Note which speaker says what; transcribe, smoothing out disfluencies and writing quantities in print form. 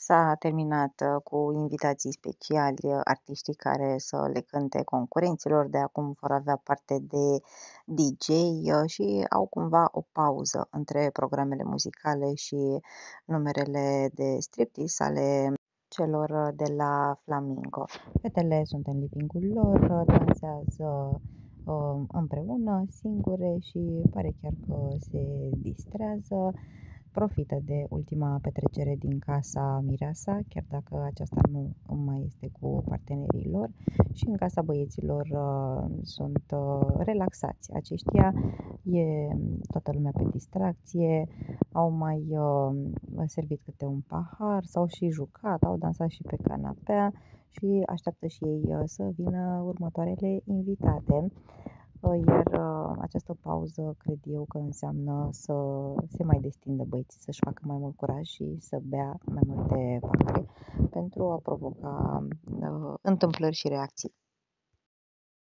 Speaker 1: S-a terminat cu invitații speciali, artiștii care să le cânte concurenților, de acum vor avea parte de DJ și au cumva o pauză între programele muzicale și numerele de striptease ale celor de la Flamingo. Fetele sunt în living-ul lor, dansează împreună, singure și pare chiar că se distrează. Profită de ultima petrecere din casa mireasa, chiar dacă aceasta nu mai este cu partenerii lor, și în casa băieților sunt relaxați. Aceștia e toată lumea pe distracție, au mai servit câte un pahar, s-au și jucat, au dansat și pe canapea și așteaptă și ei să vină următoarele invitate. Iar această pauză cred eu că înseamnă să se mai destindă băieții, să-și facă mai mult curaj și să bea mai multe pahare pentru a provoca întâmplări și reacții.